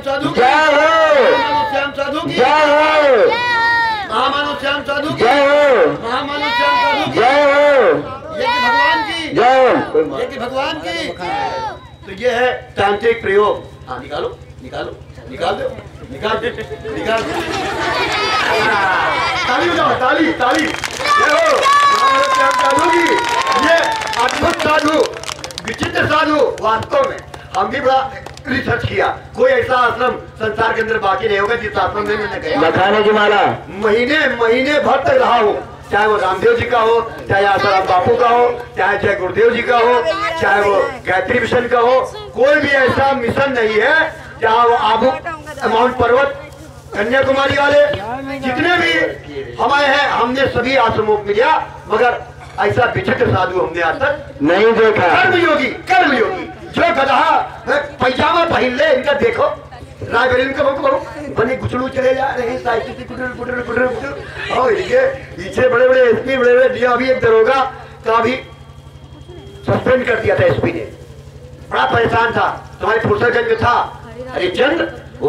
साधु की जय हो। महामानव श्याम साधु की जय हो। महामानव श्याम साधु की जय हो। महामानव श्याम साधु की जय हो। ये कि भगवान की जय हो। ये कि भगवान की। तो ये है तांत्रिक प्रयोग। हाँ निकालो निकालो निकाल दो निकाल निकाल। ताली बजाओ ताली ताली। ये हो महामानव श्याम साधु की। ये अद्भुत साधु विचित्र साधु। वास्तव में हम भी बड़ा रिसर्च किया, कोई ऐसा आश्रम संसार के अंदर बाकी नहीं होगा जिस आश्रम में मैंने गया मखाने की माला महीने महीने भर तक रहा हूँ, चाहे वो रामदेव जी का हो, चाहे आसाराम बापू का हो, चाहे गुरुदेव जी का हो, चाहे वो गायत्री मिशन का हो। कोई भी ऐसा मिशन नहीं है जहाँ वो आबू माउंट पर्वत कन्याकुमारी वाले जितने भी हमारे हैं, हमने सभी आश्रमों में गया, मगर ऐसा विचित्र साधु हमने आज तक नहीं देखा। कर्म योगी जो गधा पैजामा पहन ले, इनका देखो रायबरेली का बने गुचड़ू चले जा रहे हैं, और इनके पीछे बड़े बड़े एसपी बड़े बड़े दिया। अभी एक दरोगा का भी सस्पेंड कर दिया था एसपी ने, बड़ा परेशान था। तुम्हारे फुर्सतगंज में था हरिचंद्र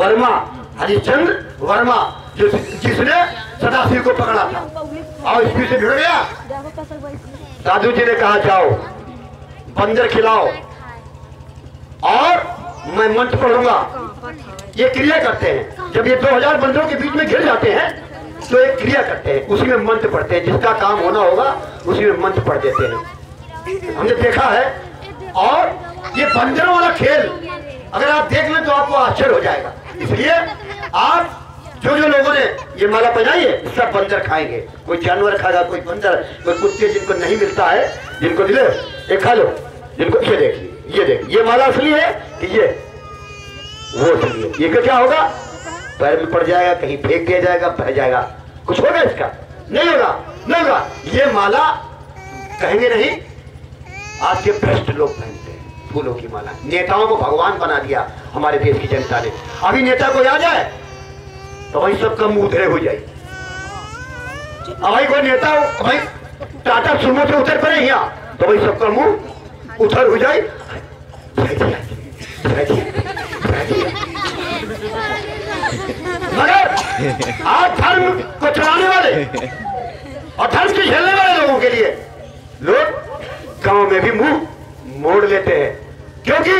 वर्मा जिसने सदाशिव को पकड़ा था और एसपी से भिड़ गया। साधु जी ने कहा जाओ बंदर खिलाओ और मैं मंत्र पढ़ूंगा। ये क्रिया करते हैं, जब ये 2000 बंदरों के बीच में घिर जाते हैं तो एक क्रिया करते हैं, उसी में मंत्र पढ़ते हैं, जिसका काम होना होगा उसी में मंत्र पढ़ देते हैं, हमने देखा है। और ये बंदरों वाला खेल अगर आप देख लें तो आपको आश्चर्य हो जाएगा। इसलिए आप जो जो लोगों ने ये माला पहनाई है सब बंदर खाएंगे, कोई जानवर खाएगा, कोई बंदर, कोई कुत्ते जिनको नहीं मिलता है, जिनको मिले ये खा लो, जिनको ये देख ये माला असली है कि ये वो असली है। ये क्या होगा, पैर में पड़ जाएगा, कहीं फेंक दिया जाएगा, बह जाएगा, कुछ होगा इसका नहीं होगा। ये माला कहेंगे नहीं, आज के भ्रष्ट लोग पहनते हैं फूलों की माला। नेताओं को भगवान बना दिया हमारे देश की जनता ने। अभी नेता को आ जाए तो भाई सबका मुंह उधरे हो जाए। भाई कोई नेता भाई टाटा सुमो से उतर पड़े यहाँ तो भाई सबका मुंह उधर हो जाए। मगर आज धर्म को चलाने वाले और धर्म की झेलने वाले लोगों के लिए लोग गांव में भी मुंह मोड़ लेते हैं, क्योंकि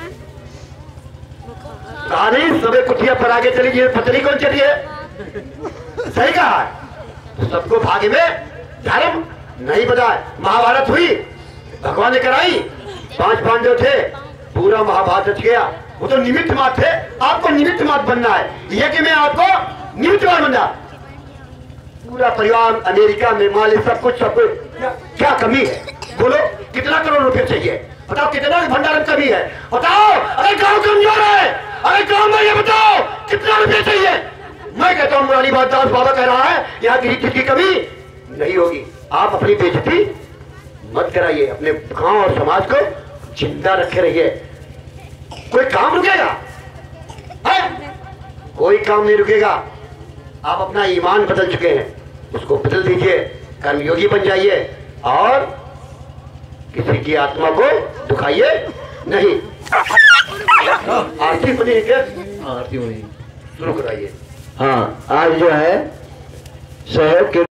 कहानी सबे कुटिया पर आगे चली गई, पत्नी कौन चली है, सही कहा है। सबको भाग्य में धर्म नहीं बताए। महाभारत हुई, भगवान ने कराई, 5 पांडव थे, पूरा महाभारत रच गया। वो तो निमित्त मात्र थे, आपको निमित्त मात्र बनना है। ये कि मैं आपको निमित्त मात्र बनना, पूरा परिवार अमेरिका में माल सब कुछ क्या कमी है, बोलो कितना करोड़ रुपए चाहिए, बताओ कितना भंडारण कमी है, बताओ। अरे गांव कमजोर है, अरे गांव में ये बताओ कितना रुपए चाहिए। मैं कहता हूँ मुरारी दास बाबा कह रहा है यहाँ की कमी नहीं होगी। आप अपनी बेइज्जती मत कराइए, अपने गांव और समाज को जिंदा रखे रहिए। कोई काम रुकेगा है? कोई काम नहीं रुकेगा। आप अपना ईमान बदल चुके हैं, उसको बदल दीजिए, कर्मयोगी बन जाइए और किसी की आत्मा को दुखाइए नहीं। आरती बनी है, आरती बनी शुरू कराइए। हाँ, आज जो है सहयोग के